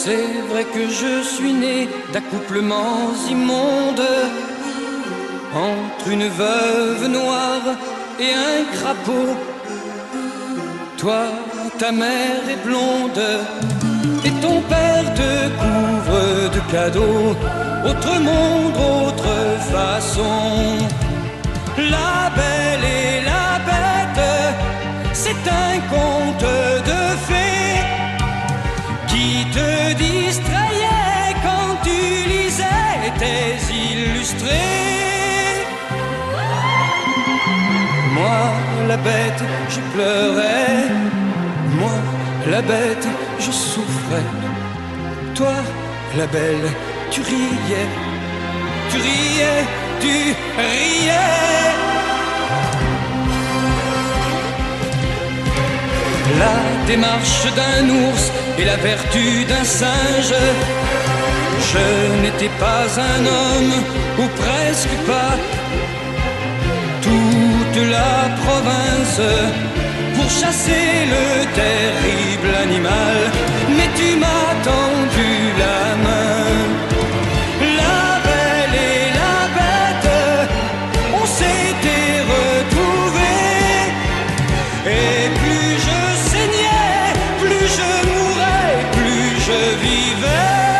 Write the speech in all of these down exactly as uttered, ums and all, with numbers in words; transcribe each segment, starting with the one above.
C'est vrai que je suis né d'accouplements immondes, entre une veuve noire et un crapaud. Toi, ta mère est blonde, et ton père te couvre de cadeaux. Autre monde, autre façon. La Belle et la Bête, c'est un conte de fées qui te distrayait quand tu lisais tes illustrés. Moi, la bête, je pleurais. Moi, la bête, je souffrais. Toi, la belle, tu riais. Tu riais, tu riais. La démarche d'un ours et la vertu d'un singe. Je n'étais pas un homme, ou presque pas. Toute la province pour chasser le terrible animal, mais tu m'as tendu la main. La Belle et la Bête, on s'était retrouvés, et plus je saignais, plus je mourais, plus je vivais.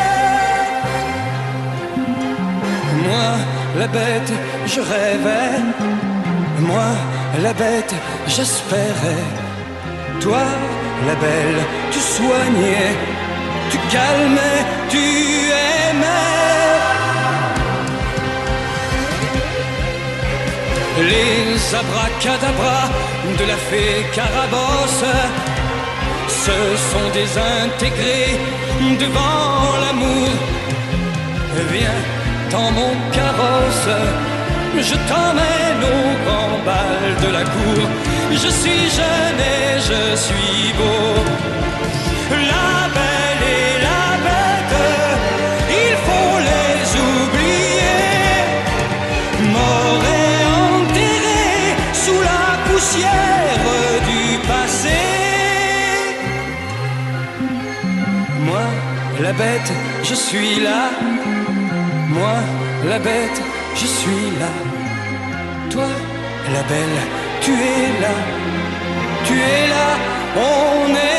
Moi, la bête, je rêvais. Moi, la bête, j'espérais. Toi, la belle, tu soignais, tu calmais, tu aimais. Les abracadabras de la fée Carabosse se sont désintégrés devant l'amour. Viens dans mon carrosse, je t'emmène au grand bal de la cour. Je suis jeune et je suis beau. La Belle et la Bête, il faut les oublier, morts et enterrés sous la poussière du passé. Moi, la bête, je suis là. Moi, la bête, je suis là. Toi, la belle, tu es là. Tu es là, on est